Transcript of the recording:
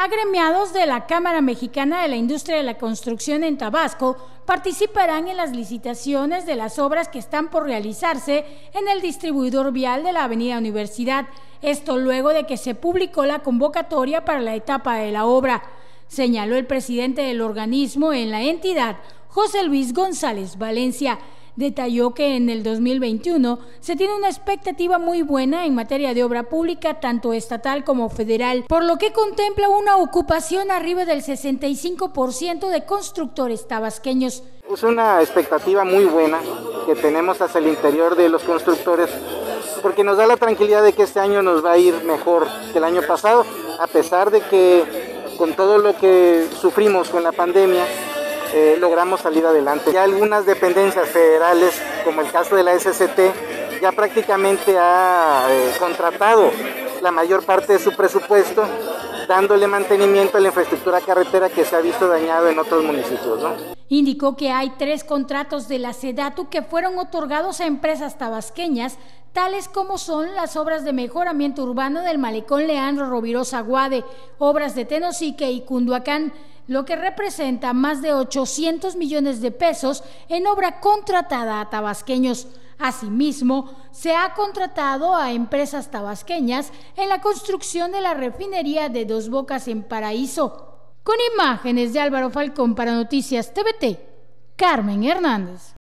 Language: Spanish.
Agremiados de la Cámara Mexicana de la Industria de la Construcción en Tabasco participarán en las licitaciones de las obras que están por realizarse en el distribuidor vial de la Avenida Universidad. Esto luego de que se publicó la convocatoria para la etapa de la obra, señaló el presidente del organismo en la entidad, José Luis González Valencia. Detalló que en el 2021 se tiene una expectativa muy buena en materia de obra pública, tanto estatal como federal, por lo que contempla una ocupación arriba del 65% de constructores tabasqueños. Es una expectativa muy buena que tenemos hacia el interior de los constructores, porque nos da la tranquilidad de que este año nos va a ir mejor que el año pasado, a pesar de que con todo lo que sufrimos con la pandemia, logramos salir adelante. Ya algunas dependencias federales, como el caso de la SCT, ya prácticamente ha contratado la mayor parte de su presupuesto, dándole mantenimiento a la infraestructura carretera que se ha visto dañado en otros municipios, ¿no? Indicó que hay 3 contratos de la SEDATU que fueron otorgados a empresas tabasqueñas, tales como son las obras de mejoramiento urbano del Malecón Leandro Rovirosa Guade, obras de Tenosique y Cunduacán, lo que representa más de 800 millones de pesos en obra contratada a tabasqueños. Asimismo, se ha contratado a empresas tabasqueñas en la construcción de la refinería de Dos Bocas en Paraíso. Con imágenes de Álvaro Falcón para Noticias TVT, Carmen Hernández.